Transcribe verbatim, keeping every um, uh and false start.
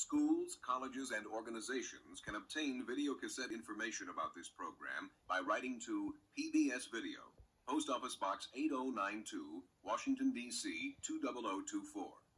Schools, colleges, and organizations can obtain videocassette information about this program by writing to P B S Video, Post Office Box eight oh nine two, Washington, D C two zero zero two four.